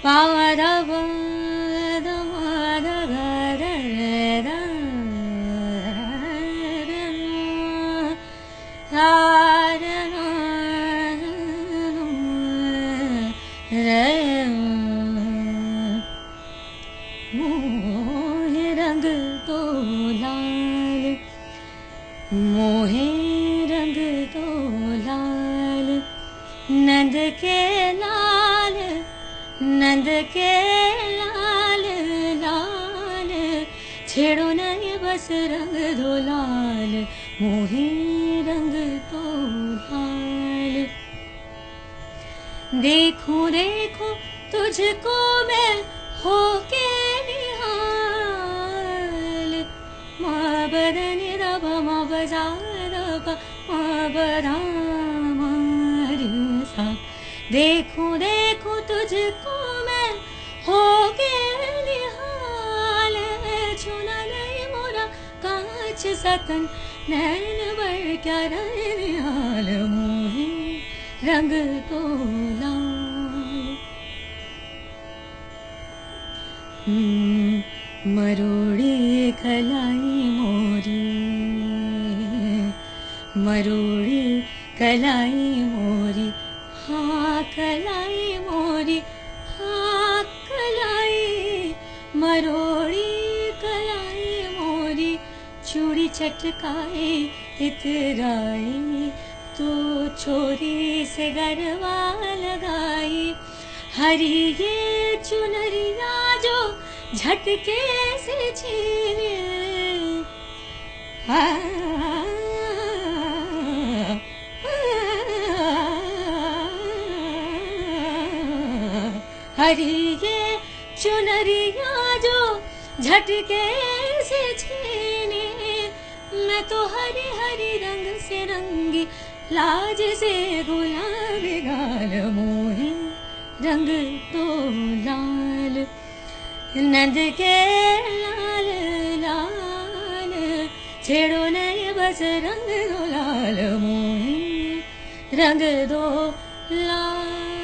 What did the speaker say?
पाधव मोहे रंग तो लाल, मोहे रंग तो लाल, नंद के लाल, नंद के लाल लाल, छेड़ो नहीं बस रंग दो लाल, मोहे रंग तो लाल। देखूं देखूं तुझको मैं होके निहाल, माँ बदनी रब माँ बजार माँ बदा मारी सा। देखूं देखूं तुझको मैं होके निहाल, छूना नहीं मोरा कांच सतन नैन बर क्या निहाल, मोहे रंग तो लाल। मरोड़ी कलाई मोरी, मरोड़ी कलाई मोरी, हाँ कलाई मोरी, हाँ कलाई, मरोड़ी कलाई मोरी, चूड़ी चटकाए इतराई, तो छोरी से गरबा लगाई। हरी ये चुनरिया जो झटके से छीने, हरी ये चुनरिया जो झटके से छीने, मैं तो हरी हरी रंग से रंगी, लाज से गुलाबी गाल, मोहे रंग तो लाल, नंद के लाल लाल, छेड़ो नहीं बस रंग दो लाल, मोहे रंग दो लाल।